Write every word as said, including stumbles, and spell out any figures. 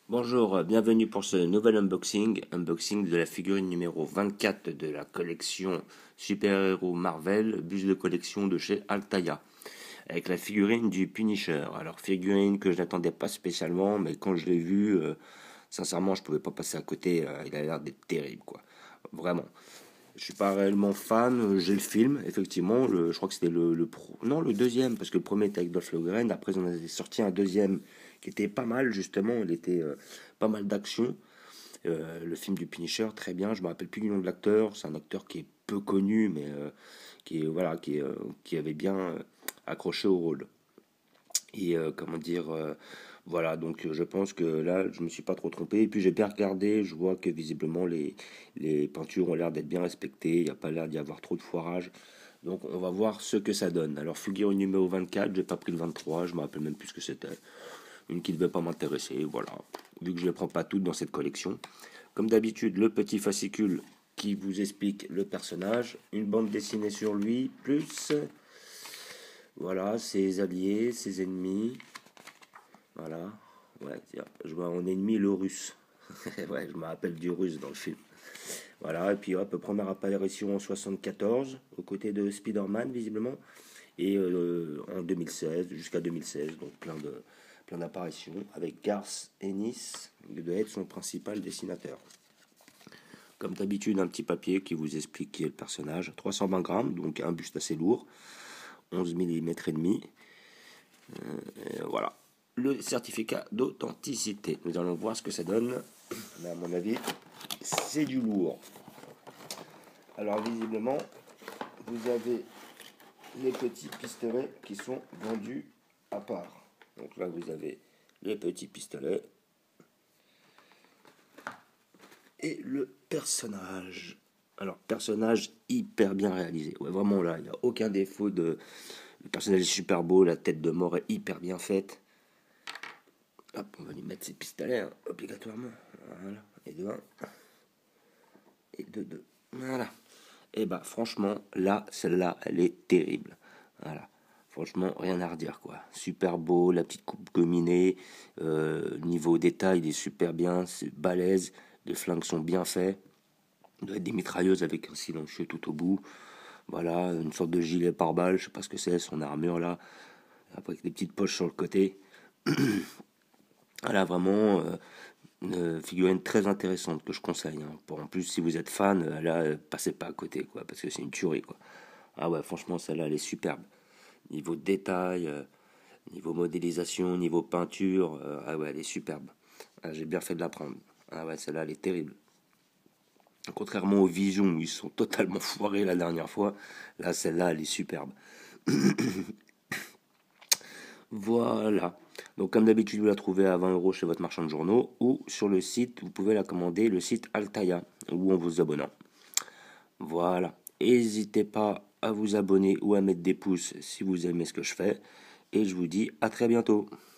Bonjour, bienvenue pour ce nouvel unboxing, unboxing de la figurine numéro vingt-quatre de la collection Super-Héros Marvel, bus de collection de chez Altaïa, avec la figurine du Punisher. Alors figurine que je n'attendais pas spécialement, mais quand je l'ai vue, euh, sincèrement je pouvais pas passer à côté, euh, il a l'air d'être terrible quoi, vraiment. Je suis pas réellement fan, euh, j'ai le film, effectivement, le- je crois que c'était le, le pro, non le deuxième, parce que le premier était avec Dolph Lundgren, après on a sorti un deuxième qui était pas mal justement, il était euh, pas mal d'action. Euh, le film du Punisher, très bien, je me rappelle plus du nom de l'acteur, c'est un acteur qui est peu connu, mais euh, qui est, voilà, qui, est, euh, qui avait bien euh, accroché au rôle. Et euh, comment dire, euh, voilà, donc euh, je pense que là, je me suis pas trop trompé. Et puis j'ai bien regardé, je vois que visiblement les, les peintures ont l'air d'être bien respectées, il n'y a pas l'air d'y avoir trop de foirage. Donc on va voir ce que ça donne. Alors figurine numéro vingt-quatre, j'ai pas pris le vingt-trois, je me rappelle même plus ce que c'était. Une qui ne devait pas m'intéresser, voilà. Vu que je ne les prends pas toutes dans cette collection. Comme d'habitude, le petit fascicule qui vous explique le personnage, une bande dessinée sur lui, plus voilà, ses alliés, ses ennemis. Voilà. Ouais, tiens, je vois en ennemi le russe. Ouais, je me rappelle du russe dans le film. Voilà, et puis hop, première apparition en soixante-quatorze, aux côtés de Spider-Man, visiblement. Et euh, en deux mille seize, jusqu'à deux mille seize, donc plein de plein d'apparitions, avec Garth Ennis, qui doit être son principal dessinateur. Comme d'habitude, un petit papier qui vous explique qui est le personnage. trois cent vingt grammes, donc un buste assez lourd, onze millimètres et demi. Euh, voilà. Le certificat d'authenticité. Nous allons voir ce que ça donne. Mais à mon avis, c'est du lourd. Alors visiblement, vous avez les petits pistolets qui sont vendus à part. Donc là, vous avez les petits pistolets et le personnage. Alors, personnage hyper bien réalisé. Ouais, vraiment là, il n'y a aucun défaut. De... Le personnage est super beau, la tête de mort est hyper bien faite. Hop, on va lui mettre ses pistolets, hein, obligatoirement. Voilà. Et de un. Et de deux. Voilà. Et bah, franchement, là, celle-là, elle est terrible. Voilà. Franchement, rien à redire, quoi. Super beau, la petite coupe gominée. Euh, niveau détail, il est super bien, c'est balèze. Les flingues sont bien faits. Il doit être des mitrailleuses avec un silencieux tout au bout. Voilà, une sorte de gilet pare-balles, je sais pas ce que c'est, son armure là. Après, avec des petites poches sur le côté. Voilà, vraiment euh, une figurine très intéressante que je conseille. Hein. Pour, en plus, si vous êtes fan, euh, là, euh, passez pas à côté, quoi, parce que c'est une tuerie, quoi. Ah ouais, franchement, celle-là, elle est superbe. Niveau détail, euh, niveau modélisation, niveau peinture, euh, ah ouais, elle est superbe. Ah, j'ai bien fait de la prendre. Ah ouais, celle-là, elle est terrible. Contrairement aux Visions où ils sont totalement foirés la dernière fois, là, celle-là, elle est superbe. Voilà. Donc, comme d'habitude, vous la trouvez à vingt euros chez votre marchand de journaux ou sur le site, vous pouvez la commander, le site Altaïa, ou en vous abonnant. Voilà. N'hésitez pas à vous abonner ou à mettre des pouces si vous aimez ce que je fais. Et je vous dis à très bientôt.